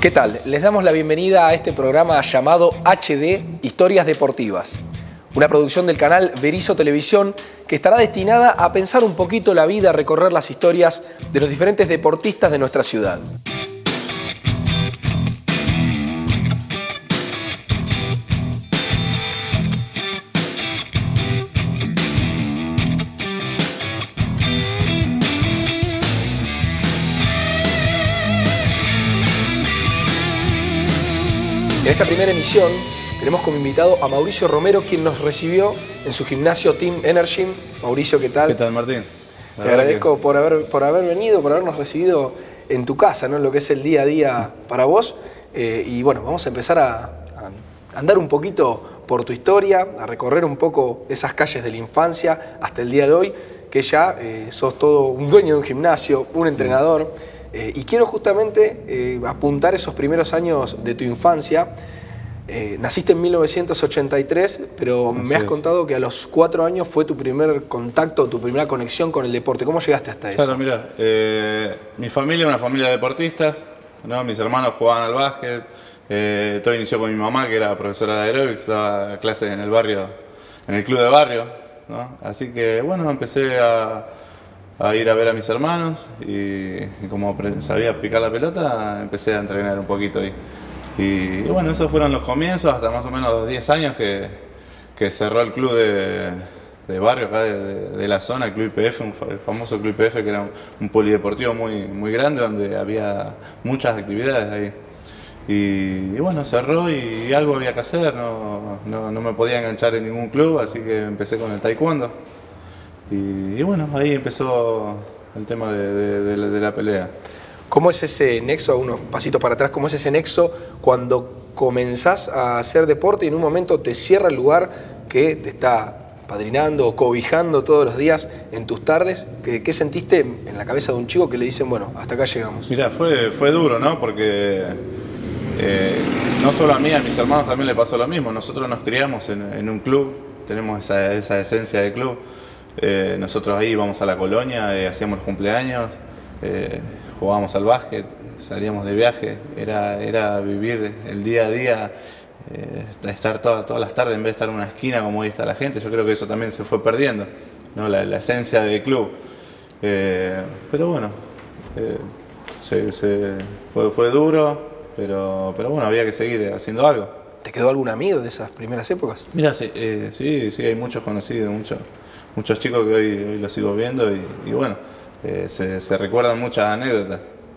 ¿Qué tal? Les damos la bienvenida a este programa llamado HD Historias Deportivas. Una producción del canal Berizo Televisión que estará destinada a pensar un poquito la vida, a recorrer las historias de los diferentes deportistas de nuestra ciudad. En esta primera emisión tenemos como invitado a Mauricio Romero, quien nos recibió en su gimnasio Team Energy. Mauricio, ¿qué tal? ¿Qué tal, Martín? Te agradezco por haber venido, por habernos recibido en tu casa, ¿no? En lo que es el día a día para vos. Y bueno, vamos a empezar a andar un poquito por tu historia, a recorrer un poco esas calles de la infancia hasta el día de hoy, que ya sos todo un dueño de un gimnasio, un entrenador. Y quiero justamente apuntar esos primeros años de tu infancia. Naciste en 1983, pero me has contado que a los 4 años fue tu primer contacto, tu primera conexión con el deporte. ¿Cómo llegaste hasta eso? Claro, mira, mi familia es una familia de deportistas, ¿no? Mis hermanos jugaban al básquet, todo inició con mi mamá, que era profesora de aeróbics, daba clases en el barrio, en el club de barrio, ¿no? Así que bueno, empecé a ir a ver a mis hermanos y como sabía picar la pelota, empecé a entrenar un poquito ahí. Y bueno, esos fueron los comienzos, hasta más o menos los 10 años que cerró el club de barrio acá de la zona, el Club IPF, el famoso Club IPF, que era un polideportivo muy grande donde había muchas actividades ahí. Y bueno, cerró y algo había que hacer, no me podía enganchar en ningún club, así que empecé con el taekwondo. Y bueno, ahí empezó el tema de la pelea. ¿Cómo es ese nexo, unos pasitos para atrás, cómo es ese nexo cuando comenzás a hacer deporte y en un momento te cierra el lugar que te está padrinando o cobijando todos los días en tus tardes? ¿Qué sentiste en la cabeza de un chico que le dicen, bueno, hasta acá llegamos? Mirá, fue duro, ¿no? Porque no solo a mí, a mis hermanos también le pasó lo mismo. Nosotros nos criamos en un club, tenemos esa esencia de club. Nosotros ahí íbamos a la colonia, hacíamos los cumpleaños, jugábamos al básquet, salíamos de viaje, era vivir el día a día, estar todas las tardes en vez de estar en una esquina como hoy está la gente. Yo creo que eso también se fue perdiendo, ¿no? La esencia del club. Pero bueno, fue duro, pero bueno, había que seguir haciendo algo. ¿Te quedó algún amigo de esas primeras épocas? Mira, sí, hay muchos conocidos, muchos chicos que hoy los sigo viendo y bueno, se recuerdan muchas anécdotas.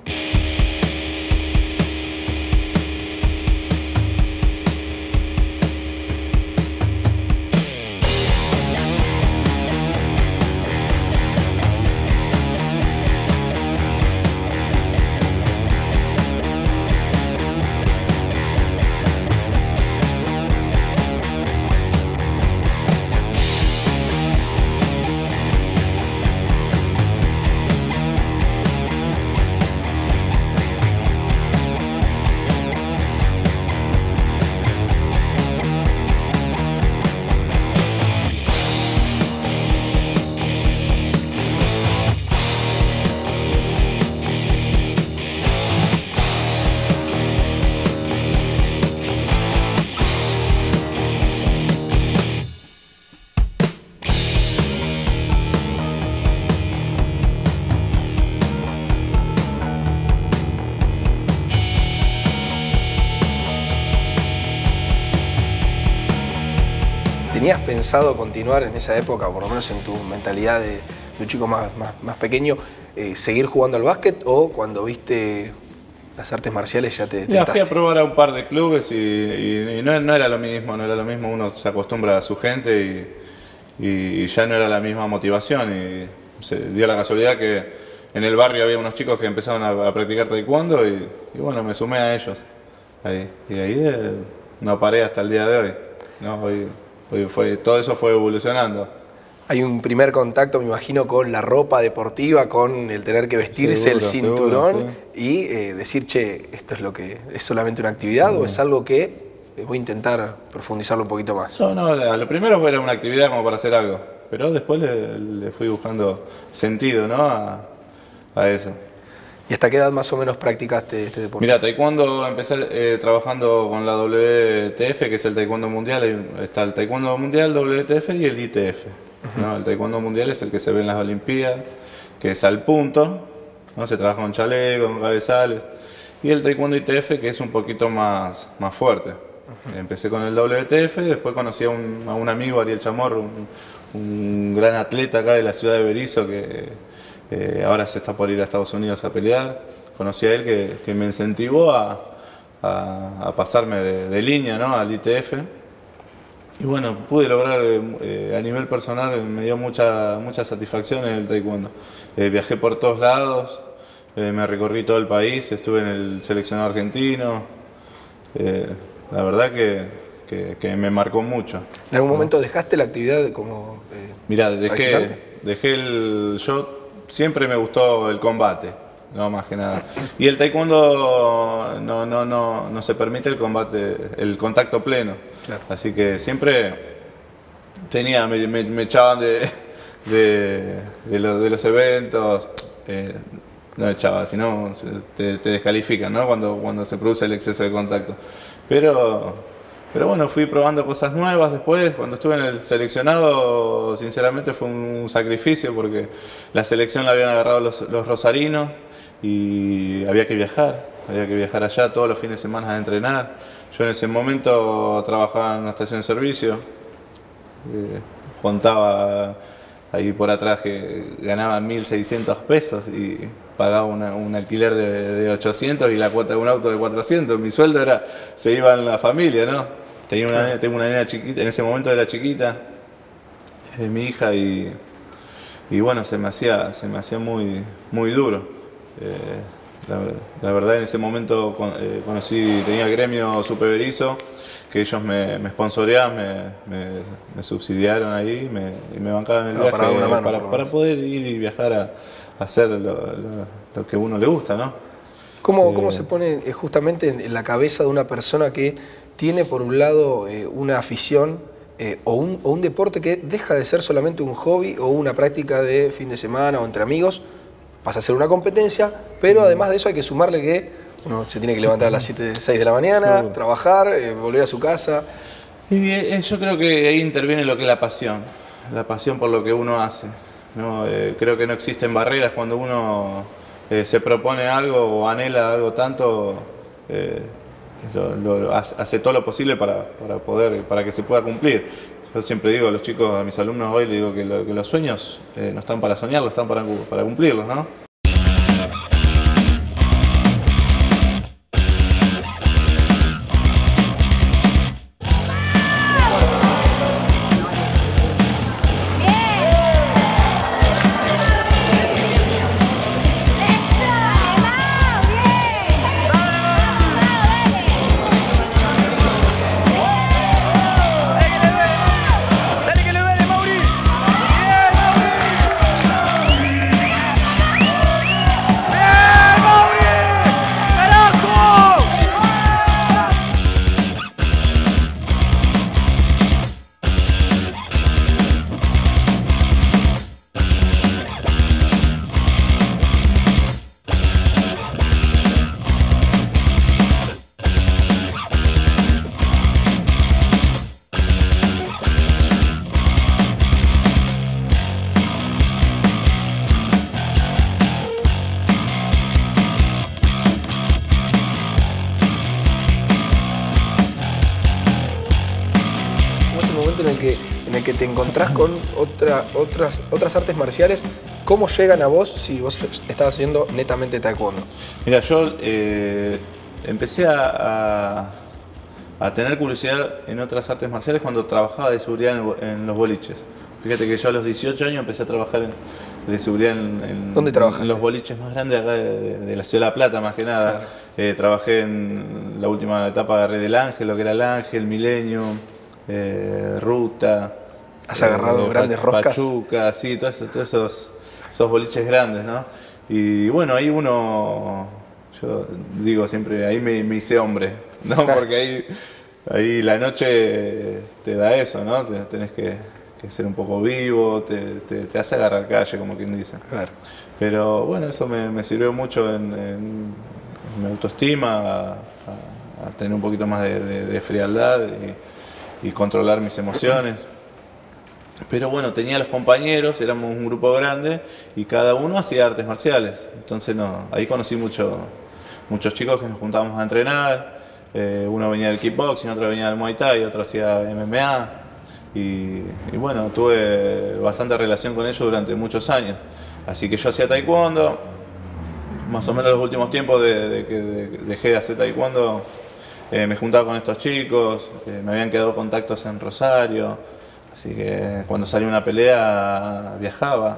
¿Tenías pensado continuar en esa época, por lo menos en tu mentalidad de un chico más pequeño, seguir jugando al básquet o cuando viste las artes marciales ya te tentaste? Fui a probar a un par de clubes y no era lo mismo, uno se acostumbra a su gente y ya no era la misma motivación y se dio la casualidad que en el barrio había unos chicos que empezaron a practicar taekwondo y bueno, me sumé a ellos y ahí no paré hasta el día de hoy, ¿no? Todo eso fue evolucionando. Hay un primer contacto, me imagino, con la ropa deportiva, con el tener que vestirse, el cinturón, seguro, sí. Y decir, che, ¿esto es solamente una actividad o es algo que voy a intentar profundizarlo un poquito más? No, lo primero era una actividad como para hacer algo, pero después le fui buscando sentido, ¿no? a eso. ¿Y hasta qué edad más o menos practicaste este deporte? Mira, taekwondo empecé trabajando con la WTF, que es el taekwondo mundial. Está el taekwondo mundial, WTF y el ITF. ¿No? El taekwondo mundial es el que se ve en las Olimpiadas, que es al punto, ¿no? Se trabaja con chaleco, con cabezales. Y el taekwondo ITF, que es un poquito más fuerte. Empecé con el WTF, después conocí a un amigo, Ariel Chamorro, un gran atleta acá de la ciudad de Berisso, que ahora se está por ir a Estados Unidos a pelear. Conocí a él que me incentivó a pasarme de línea, ¿no? Al ITF. Y bueno, pude lograr a nivel personal, me dio mucha satisfacción en el taekwondo. Viajé por todos lados, me recorrí todo el país, estuve en el seleccionado argentino. La verdad que me marcó mucho. ¿En algún momento dejaste la actividad como Mirá, practicante? yo siempre me gustó el combate, no más que nada. Y el taekwondo no se permite el combate, el contacto pleno. Claro. Así que siempre me echaban de los eventos. No echaba, sino te descalifican, ¿no? Cuando se produce el exceso de contacto. Pero bueno, fui probando cosas nuevas después. Cuando estuve en el seleccionado, sinceramente fue un sacrificio porque la selección la habían agarrado los rosarinos y había que viajar allá todos los fines de semana a entrenar. Yo en ese momento trabajaba en una estación de servicio, contaba ahí por atrás que ganaba 1.600 pesos y pagaba un alquiler de 800 y la cuota de un auto de 400. Mi sueldo se iba en la familia, ¿no? Tengo una nena chiquita, en ese momento era chiquita, mi hija, y bueno, se me hacía muy duro. La verdad, en ese momento tenía el gremio Supe Berisso, que ellos me sponsoreaban, me subsidiaron ahí y me bancaban el viaje para dar una mano, para poder ir y viajar a hacer lo que a uno le gusta, ¿no? ¿Cómo se pone justamente en la cabeza de una persona que tiene por un lado una afición o un deporte que deja de ser solamente un hobby o una práctica de fin de semana o entre amigos, pasa a ser una competencia, pero además de eso hay que sumarle que uno se tiene que levantar a las 6 de la mañana, trabajar, volver a su casa? Y yo creo que ahí interviene lo que es la pasión por lo que uno hace, ¿no? Creo que no existen barreras cuando uno se propone algo o anhela algo tanto, hace todo lo posible para que se pueda cumplir. Yo siempre digo a los chicos, a mis alumnos hoy, les digo que los sueños no están para soñarlos, están para cumplirlos, ¿no? En el que te encontrás con otras artes marciales, ¿cómo llegan a vos si vos estabas haciendo netamente taekwondo? Mira, yo empecé a tener curiosidad en otras artes marciales cuando trabajaba de seguridad en los boliches. Fíjate que yo a los 18 años empecé a trabajar de seguridad ¿Dónde trabajaste? En los boliches más grandes acá de la ciudad de La Plata, más que nada. Claro. Trabajé en la última etapa de Red del Ángel, lo que era el Ángel, Millennium, Ruta. ¿Has agarrado grandes roscas? Pachuca, sí, todos esos boliches grandes, ¿no? Y bueno, ahí yo digo siempre, ahí me hice hombre, ¿no? Porque ahí la noche te da eso, ¿no? Tenés que que ser un poco vivo, te hace agarrar calle, como quien dice. Claro. Pero bueno, eso me sirvió mucho en mi autoestima, a tener un poquito más de frialdad y controlar mis emociones. Pero bueno, tenía los compañeros, éramos un grupo grande y cada uno hacía artes marciales. Entonces ahí conocí muchos chicos que nos juntábamos a entrenar. Uno venía del kickboxing, otro venía del Muay Thai, otro hacía MMA. Y bueno, tuve bastante relación con ellos durante muchos años. Así que yo hacía taekwondo. Más o menos los últimos tiempos de que dejé de hacer taekwondo, me juntaba con estos chicos, me habían quedado contactos en Rosario. Así que cuando salía una pelea viajaba.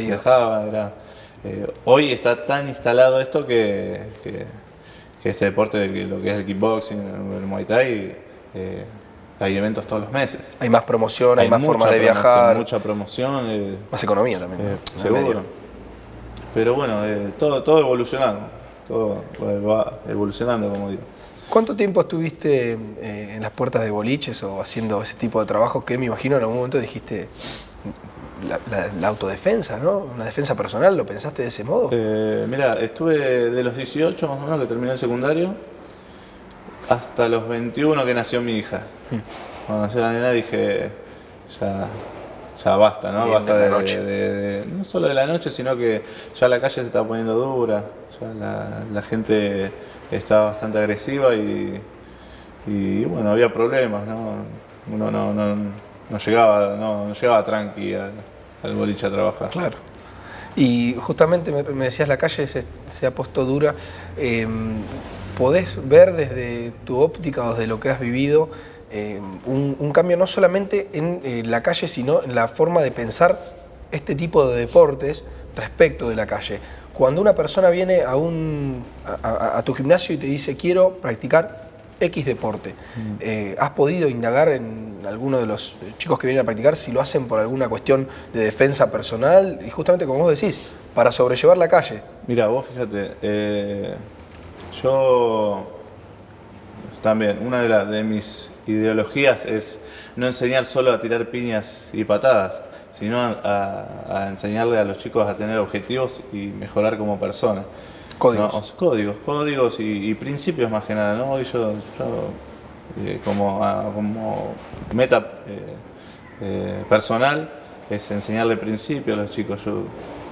Hoy está tan instalado esto que este deporte, lo que es el kickboxing, el Muay Thai, hay eventos todos los meses. Hay más promoción, hay más formas de viajar. Mucha promoción. Más economía también. Seguro. Pero bueno, todo evolucionando. Todo va evolucionando, como digo. ¿Cuánto tiempo estuviste en las puertas de boliches o haciendo ese tipo de trabajo que me imagino en algún momento dijiste la autodefensa, ¿no? Una defensa personal, ¿lo pensaste de ese modo? Mira, estuve de los 18 más o menos que terminé el secundario hasta los 21 que nació mi hija. Cuando nació la nena dije, ya basta, ¿no? Basta de la noche. No solo de la noche, sino que ya la calle se está poniendo dura, ya la gente estaba bastante agresiva y bueno, había problemas, ¿no? Uno no llegaba tranqui al boliche a trabajar. Claro. Y justamente me decías, la calle se ha puesto dura. ¿Podés ver desde tu óptica o desde lo que has vivido un cambio no solamente en la calle, sino en la forma de pensar este tipo de deportes respecto de la calle? Cuando una persona viene a tu gimnasio y te dice quiero practicar X deporte, ¿has podido indagar en alguno de los chicos que vienen a practicar si lo hacen por alguna cuestión de defensa personal? Y justamente como vos decís, para sobrellevar la calle. Mira, vos fíjate, yo también, una de mis ideologías es no enseñar solo a tirar piñas y patadas, sino a enseñarle a los chicos a tener objetivos y mejorar como persona. Códigos. ¿No? Códigos y principios más que nada, ¿no? Y yo como meta personal es enseñarle principios a los chicos. Yo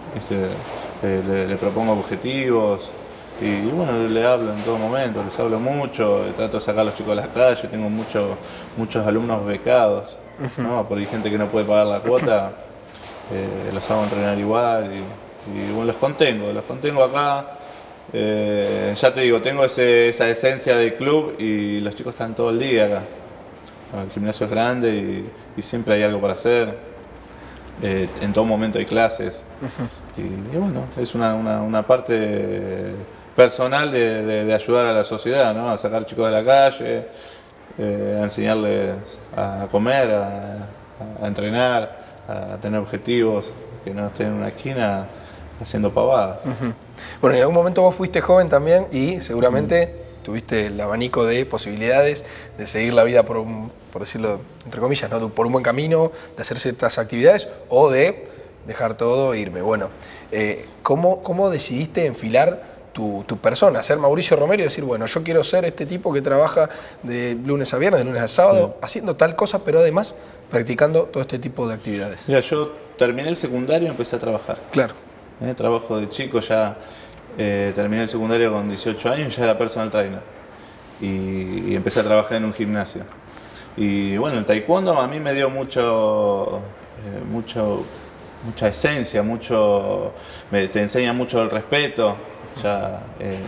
le propongo objetivos y bueno, le hablo en todo momento, les hablo mucho, trato de sacar a los chicos a la calle, tengo muchos alumnos becados, ¿no? Por ahí gente que no puede pagar la cuota, los hago entrenar igual y bueno, los contengo acá. Ya te digo, tengo esa esencia de club y los chicos están todo el día acá. El gimnasio es grande y siempre hay algo para hacer. En todo momento hay clases. Y bueno, es una parte personal de ayudar a la sociedad, ¿no? A sacar chicos de la calle, a enseñarles a comer, a entrenar, a tener objetivos, que no estén en una esquina haciendo pavadas. Bueno, en algún momento vos fuiste joven también y seguramente tuviste el abanico de posibilidades de seguir la vida por decirlo entre comillas, ¿no? Por un buen camino, de hacer ciertas actividades o de dejar todo e irme. Bueno, ¿cómo decidiste enfilar tu persona? Ser Mauricio Romero y decir, bueno, yo quiero ser este tipo que trabaja de lunes a viernes, de lunes a sábado, haciendo tal cosa, pero además practicando todo este tipo de actividades. Mira, yo terminé el secundario y empecé a trabajar. Claro. Trabajo de chico, ya terminé el secundario con 18 años y ya era personal trainer. Y empecé a trabajar en un gimnasio. Y bueno, el taekwondo a mí me dio mucha esencia, te enseña mucho el respeto, ya,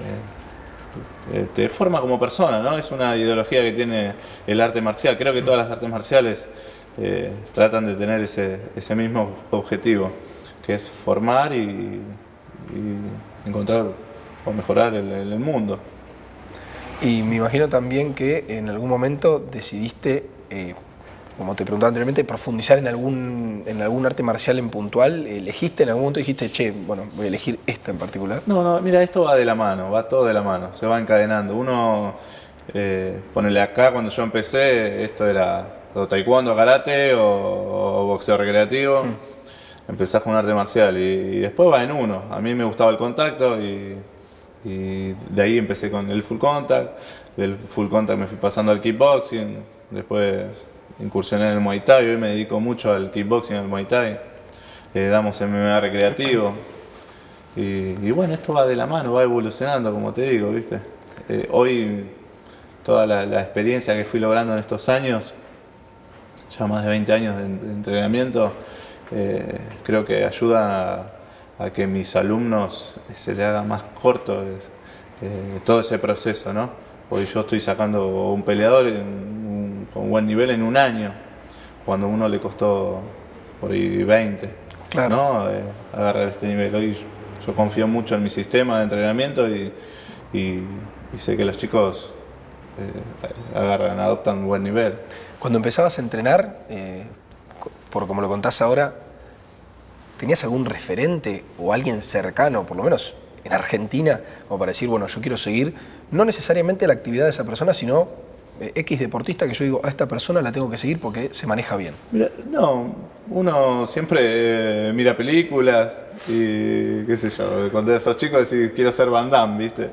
te forma como persona, ¿no? Es una ideología que tiene el arte marcial. Creo que todas las artes marciales tratan de tener ese mismo objetivo, que es formar y encontrar o mejorar el mundo. Y me imagino también que en algún momento decidiste, como te preguntaba anteriormente, profundizar en algún arte marcial en puntual. ¿Elegiste en algún momento, dijiste, che, bueno, voy a elegir esta en particular? No, mira, esto va de la mano, va todo de la mano, se va encadenando. Uno, ponele acá, cuando yo empecé, esto era o taekwondo, karate o boxeo recreativo. Empezás con un arte marcial y después va en uno. A mí me gustaba el contacto y de ahí empecé con el full contact. Del full contact me fui pasando al kickboxing, después incursioné en el Muay Thai. Hoy me dedico mucho al kickboxing, al Muay Thai. Damos MMA recreativo. Y bueno, esto va de la mano, va evolucionando, como te digo, ¿viste? Hoy toda la experiencia que fui logrando en estos años, ya más de 20 años de entrenamiento, creo que ayuda a que mis alumnos se les haga más corto todo ese proceso, ¿no? Hoy yo estoy sacando un peleador con buen nivel en un año, cuando a uno le costó por ahí 20, claro, ¿no? Agarrar este nivel. Hoy yo confío mucho en mi sistema de entrenamiento y sé que los chicos adoptan un buen nivel. Cuando empezabas a entrenar, por como lo contás ahora, ¿tenías algún referente o alguien cercano, por lo menos en Argentina, como para decir, bueno, yo quiero seguir, no necesariamente la actividad de esa persona, sino X deportista que yo digo, a esta persona la tengo que seguir porque se maneja bien? Mira, no, uno siempre mira películas y qué sé yo, cuando sos chico decís, quiero ser Van Damme, ¿viste?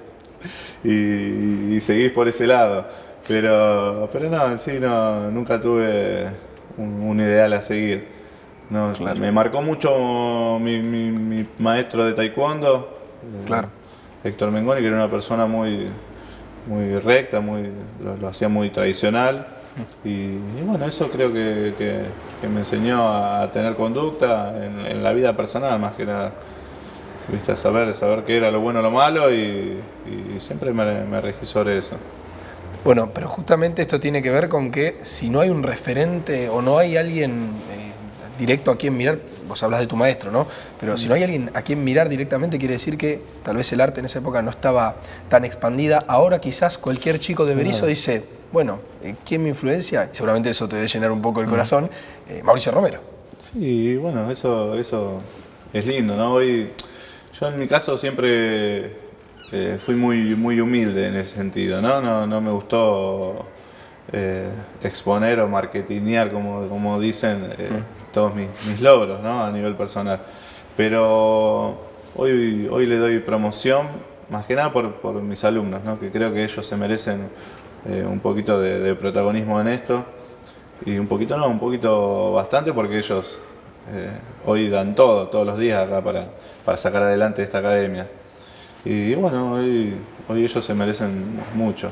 Y seguís por ese lado. Pero no, en sí nunca tuve un ideal a seguir. No, claro. Me marcó mucho mi maestro de taekwondo, claro, Héctor Mengoni, que era una persona muy recta, lo hacía muy tradicional. Y bueno, eso creo que me enseñó a tener conducta en la vida personal, más que nada. ¿Viste? A saber qué era lo bueno o lo malo y siempre me regí sobre eso. Bueno, pero justamente esto tiene que ver con que si no hay un referente o no hay alguien directo a quien mirar, vos hablas de tu maestro, ¿no? Pero si no hay alguien a quien mirar directamente, quiere decir que tal vez el arte en esa época no estaba tan expandida. Ahora quizás cualquier chico de Berisso dice, bueno, ¿quién me influencia? Y seguramente eso te debe llenar un poco el corazón. Mauricio Romero. Sí, bueno, eso es lindo, ¿no? Hoy, yo en mi caso siempre fui muy humilde en ese sentido, ¿no? No me gustó exponer o marketinear, como dicen, todos mis logros, ¿no? A nivel personal. Pero hoy le doy promoción, más que nada por mis alumnos, ¿no? Que creo que ellos se merecen un poquito de protagonismo en esto. Y un poquito bastante, porque ellos hoy dan todos los días acá para sacar adelante esta academia. Y bueno, hoy ellos se merecen mucho.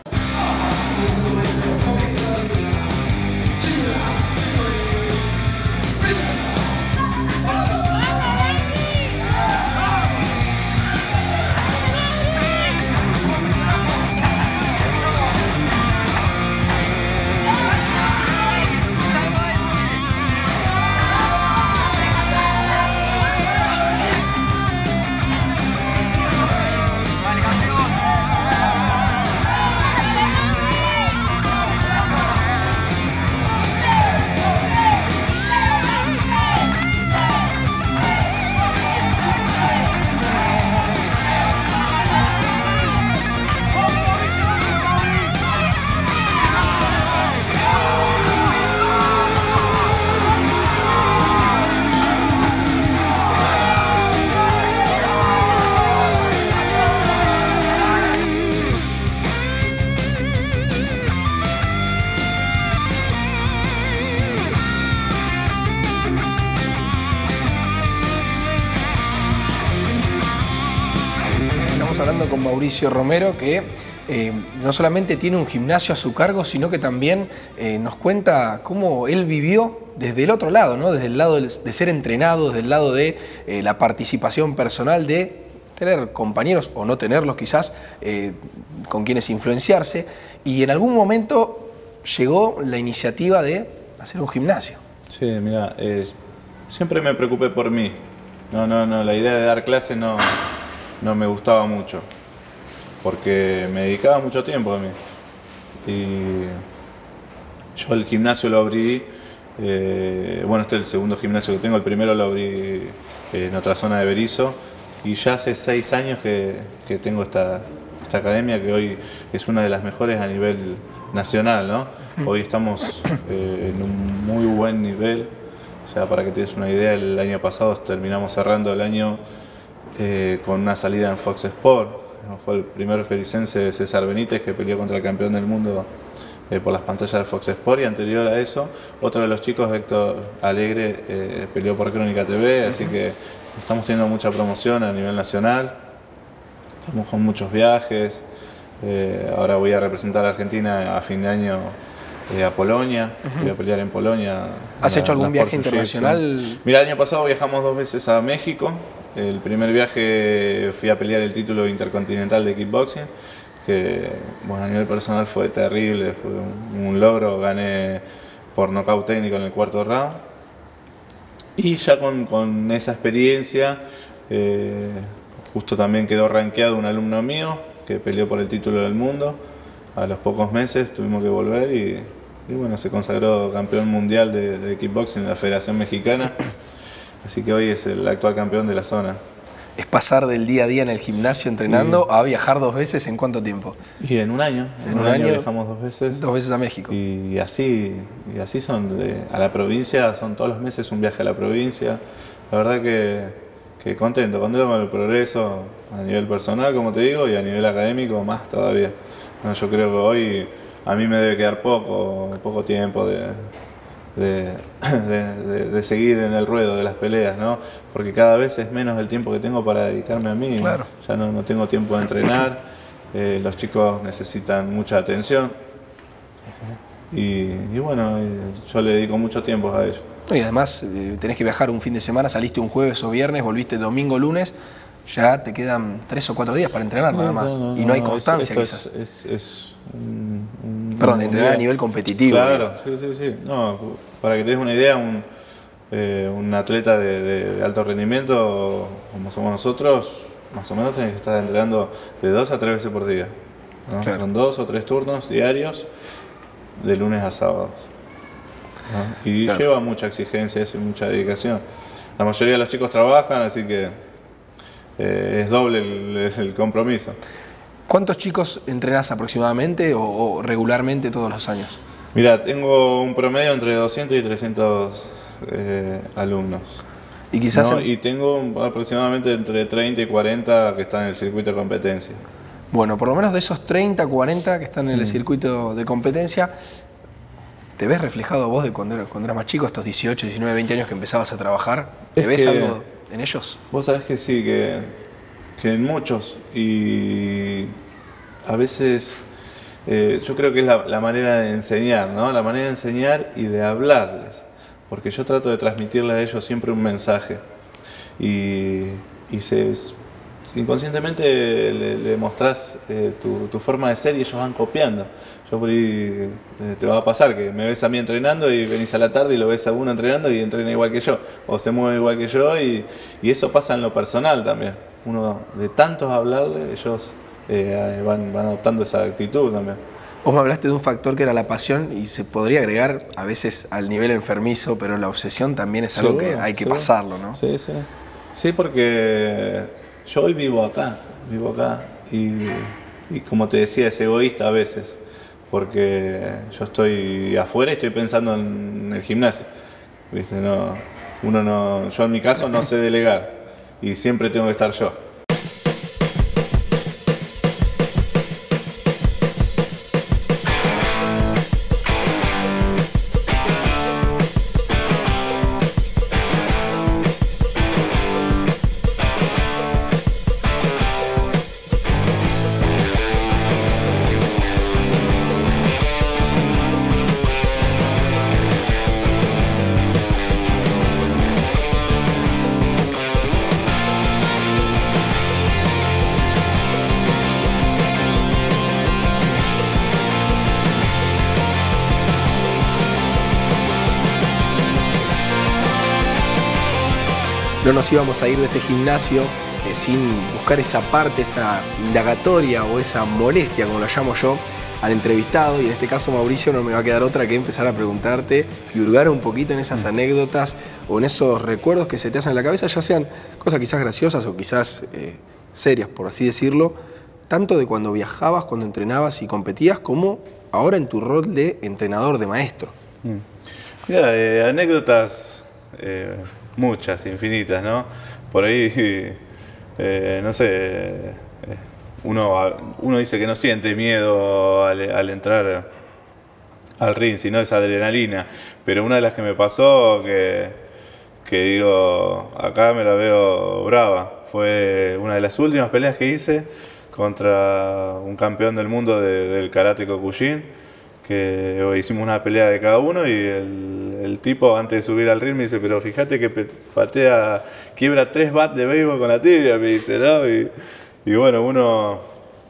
Hablando con Mauricio Romero, que no solamente tiene un gimnasio a su cargo, sino que también nos cuenta cómo él vivió desde el otro lado, ¿no? Desde el lado de ser entrenado, desde el lado de la participación personal, de tener compañeros o no tenerlos quizás, con quienes influenciarse, y en algún momento llegó la iniciativa de hacer un gimnasio. Sí, mira, siempre me preocupé por mí. La idea de dar clases no me gustaba mucho, porque me dedicaba mucho tiempo a mí. Y yo el gimnasio lo abrí, bueno, este es el segundo gimnasio que tengo, el primero lo abrí en otra zona de Berisso, y ya hace 6 años que tengo esta academia, que hoy es una de las mejores a nivel nacional, ¿no? Hoy estamos en un muy buen nivel. O sea, para que te des una idea, el año pasado terminamos cerrando el año con una salida en Fox Sport. Fue el primer felicense César Benítez que peleó contra el campeón del mundo por las pantallas de Fox Sport, y anterior a eso, otro de los chicos, Héctor Alegre, peleó por Crónica TV, así que estamos teniendo mucha promoción a nivel nacional, estamos con muchos viajes, ahora voy a representar a Argentina a fin de año a Polonia, voy a pelear en Polonia. ¿Has hecho algún viaje internacional? Mira, el año pasado viajamos 2 veces a México. El primer viaje fui a pelear el título intercontinental de kickboxing, que bueno, a nivel personal fue terrible, fue un logro, gané por nocaut técnico en el 4º round. Y ya con esa experiencia, justo también quedó rankeado un alumno mío que peleó por el título del mundo. A los pocos meses tuvimos que volver y bueno, se consagró campeón mundial de kickboxing en la Federación Mexicana. Así que hoy es el actual campeón de la zona. ¿Es pasar del día a día en el gimnasio entrenando a viajar 2 veces en cuánto tiempo? Y en un año. En un año viajamos 2 veces. 2 veces a México. Y así son. A la provincia, son todos los meses un viaje a la provincia. La verdad que contento con el progreso a nivel personal, como te digo, y a nivel académico más todavía. Bueno, yo creo que hoy a mí me debe quedar poco tiempo de seguir en el ruedo de las peleas, ¿no? Porque cada vez es menos el tiempo que tengo para dedicarme a mí. Claro. Ya no tengo tiempo de entrenar, los chicos necesitan mucha atención y bueno, yo le dedico mucho tiempo a ellos. Y además tenés que viajar un fin de semana, saliste un jueves o viernes, volviste domingo, lunes, ya te quedan 3 o 4 días para entrenar, sí, nada más. Y no hay constancia, quizás. Perdón, entrenar a nivel competitivo. Claro, sí. No, para que te des una idea, un atleta de alto rendimiento, como somos nosotros, más o menos tenés que estar entrenando de 2 a 3 veces por día, ¿no? Claro. Son 2 o 3 turnos diarios, de lunes a sábados, ¿no? Y claro, lleva mucha exigencia y mucha dedicación. La mayoría de los chicos trabajan, así que es doble el compromiso. ¿Cuántos chicos entrenás aproximadamente o regularmente todos los años? Mira, tengo un promedio entre 200 y 300 alumnos. Y quizás ¿no? Y tengo aproximadamente entre 30 y 40 que están en el circuito de competencia. Bueno, por lo menos de esos 30, 40 que están en el circuito de competencia, ¿te ves reflejado vos de cuando eras más chico, estos 18, 19, 20 años que empezabas a trabajar? ¿Te ves algo en ellos? Vos sabés que sí, que en muchos, y a veces yo creo que es la manera de enseñar, ¿no? La manera de enseñar y de hablarles, porque yo trato de transmitirles a ellos siempre un mensaje y inconscientemente le mostrás tu forma de ser y ellos van copiando. Yo por ahí te va a pasar que me ves a mí entrenando y venís a la tarde y lo ves a uno entrenando y entrena igual que yo, o se mueve igual que yo, y eso pasa en lo personal también. Uno de tantos hablarle, ellos van adoptando esa actitud también. Vos me hablaste de un factor que era la pasión y se podría agregar a veces al nivel enfermizo, pero la obsesión también es algo que hay que pasarlo, ¿no? Sí. Sí, porque yo hoy vivo acá y como te decía, es egoísta a veces, porque yo estoy afuera y estoy pensando en el gimnasio, ¿viste? Yo en mi caso no sé delegar y siempre tengo que estar yo. No nos íbamos a ir de este gimnasio sin buscar esa parte, esa indagatoria o esa molestia, como lo llamo yo, al entrevistado. Y en este caso, Mauricio, no me va a quedar otra que empezar a preguntarte y hurgar un poquito en esas anécdotas o en esos recuerdos que se te hacen en la cabeza, ya sean cosas quizás graciosas o quizás serias, por así decirlo, tanto de cuando viajabas, cuando entrenabas y competías, como ahora en tu rol de entrenador, de maestro. Mira, anécdotas muchas, infinitas, ¿no? Por ahí, no sé, uno dice que no siente miedo al entrar al ring, sino es adrenalina. Pero una de las que me pasó, que digo, acá me la veo brava, fue una de las últimas peleas que hice contra un campeón del mundo del karate Kyokushin, que hicimos una pelea de cada uno y el tipo antes de subir al ring me dice, pero fíjate que quiebra 3 bats de béisbol con la tibia, me dice, ¿no? Y bueno, uno,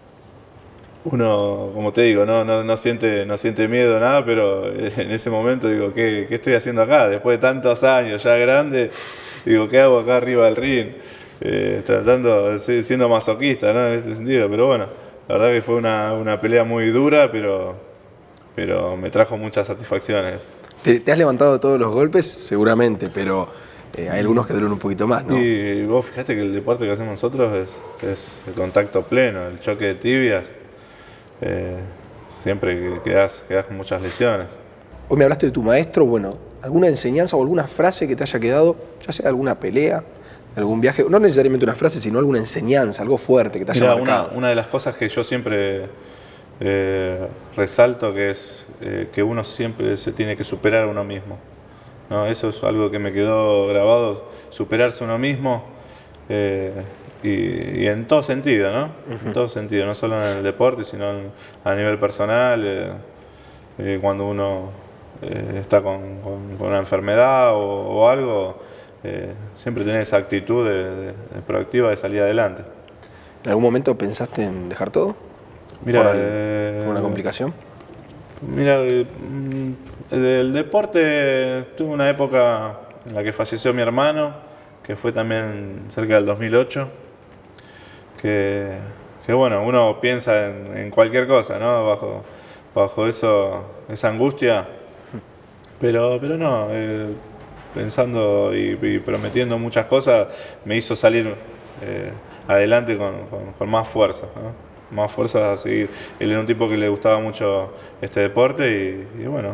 como te digo, no siente miedo, nada, pero en ese momento digo, ¿qué estoy haciendo acá? Después de tantos años, ya grande, digo, ¿qué hago acá arriba del ring? Siendo masoquista, ¿no? En este sentido, pero bueno, la verdad que fue una pelea muy dura, pero me trajo muchas satisfacciones. ¿Te has levantado de todos los golpes? Seguramente, pero hay algunos que duran un poquito más, ¿no? Y vos fíjate que el deporte que hacemos nosotros es el contacto pleno, el choque de tibias. Siempre quedás con muchas lesiones. Hoy me hablaste de tu maestro, bueno, ¿alguna enseñanza o alguna frase que te haya quedado, ya sea alguna pelea, algún viaje? No necesariamente una frase, sino alguna enseñanza, algo fuerte que te haya marcado. Una de las cosas que yo siempre resalto que es que uno siempre se tiene que superar a uno mismo, ¿no? Eso es algo que me quedó grabado, superarse a uno mismo. Y en todo sentido, ¿no? En todo sentido, no solo en el deporte, sino a nivel personal, cuando uno está con una enfermedad o algo, siempre tener esa actitud de proactiva de salir adelante. ¿En algún momento pensaste en dejar todo? Mira, ¿Por una complicación? Mira, el deporte tuve una época en la que falleció mi hermano, que fue también cerca del 2008. Que bueno, uno piensa en cualquier cosa, ¿no? Bajo esa angustia, pero no, pensando y prometiendo muchas cosas, me hizo salir adelante con más fuerza, ¿no? Más fuerza a seguir. Él era un tipo que le gustaba mucho este deporte y bueno,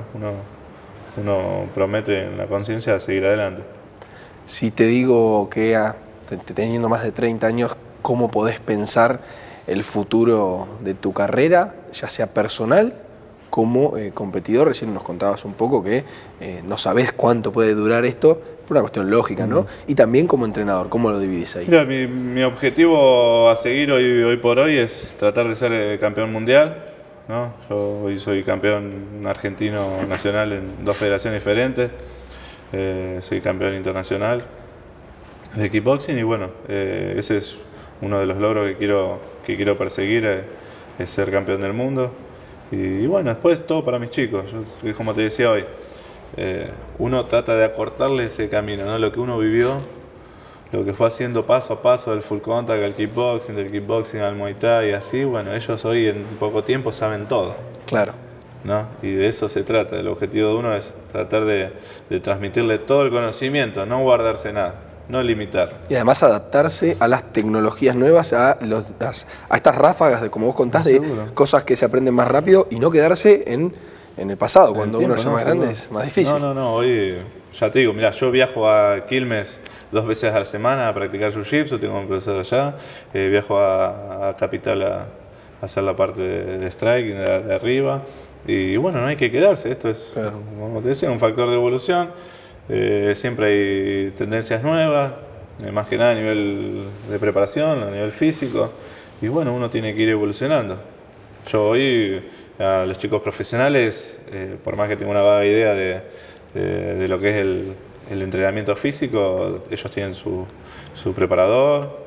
uno promete en la conciencia seguir adelante. Si te digo que teniendo más de 30 años, ¿cómo podés pensar el futuro de tu carrera, ya sea personal como competidor? Recién nos contabas un poco que no sabés cuánto puede durar esto, por una cuestión lógica, ¿no? Y también como entrenador, ¿cómo lo dividís ahí? Mira, mi objetivo a seguir hoy por hoy es tratar de ser campeón mundial, ¿no? Yo hoy soy campeón argentino nacional en 2 federaciones diferentes, soy campeón internacional de kickboxing y bueno, ese es uno de los logros que quiero perseguir, es ser campeón del mundo. Y bueno, después todo para mis chicos. Yo, como te decía hoy, uno trata de acortarle ese camino, ¿no? Lo que uno vivió, lo que fue haciendo paso a paso del full contact al kickboxing, del kickboxing al muay thai y así, bueno, ellos hoy en poco tiempo saben todo. Claro. ¿No? Y de eso se trata. El objetivo de uno es tratar de transmitirle todo el conocimiento, no guardarse nada. No limitar. Y además adaptarse a las tecnologías nuevas, a estas ráfagas de, como vos contás, de cosas que se aprenden más rápido y no quedarse en el pasado. Cuando uno ya más grande es más difícil. No, hoy ya te digo, mirá, yo viajo a Quilmes 2 veces a la semana a practicar jiu-jitsu, tengo un profesor allá, viajo a Capital a hacer la parte de striking de arriba y bueno, no hay que quedarse, esto es, claro, como te decía, un factor de evolución. Siempre hay tendencias nuevas, más que nada a nivel de preparación, a nivel físico, y bueno, uno tiene que ir evolucionando. Yo hoy, a los chicos profesionales, por más que tenga una vaga idea de lo que es el entrenamiento físico, ellos tienen su preparador,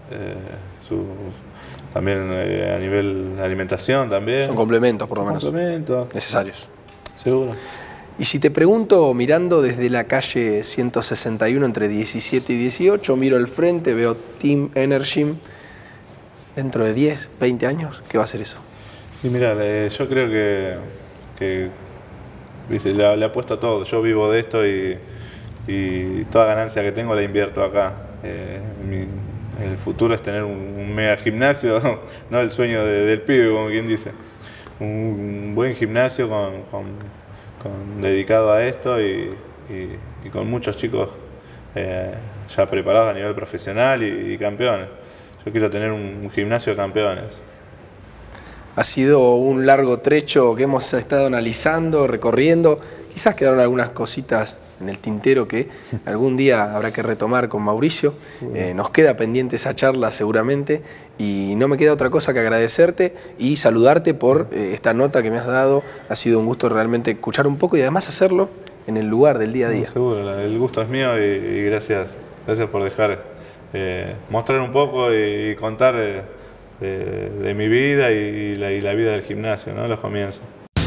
también a nivel de alimentación también. Son complementos, por lo menos. Complementos. Necesarios. Seguro. Y si te pregunto, mirando desde la calle 161 entre 17 y 18, miro al frente, veo Team Energym, dentro de 10, 20 años, ¿qué va a ser eso? Y mira, yo creo que ¿viste? Le apuesto a todo. Yo vivo de esto y toda ganancia que tengo la invierto acá. El futuro es tener un mega gimnasio, no el sueño del pibe, como quien dice. un buen gimnasio dedicado a esto y con muchos chicos ya preparados a nivel profesional y campeones. Yo quiero tener un gimnasio de campeones. Ha sido un largo trecho que hemos estado analizando, recorriendo. Quizás quedaron algunas cositas en el tintero que algún día habrá que retomar con Mauricio. Nos queda pendiente esa charla seguramente y no me queda otra cosa que agradecerte y saludarte por esta nota que me has dado. Ha sido un gusto realmente escuchar un poco y además hacerlo en el lugar del día a día. Seguro, el gusto es mío y gracias por dejar mostrar un poco y contar de mi vida y la vida del gimnasio, ¿no? Los comienzos.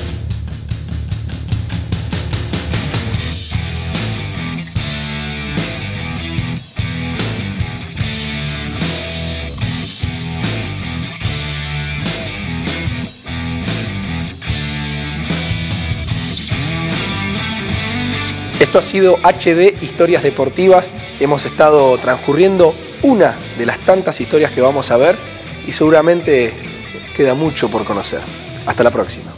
Esto ha sido HD Historias Deportivas. Hemos estado transcurriendo una de las tantas historias que vamos a ver y seguramente queda mucho por conocer. Hasta la próxima.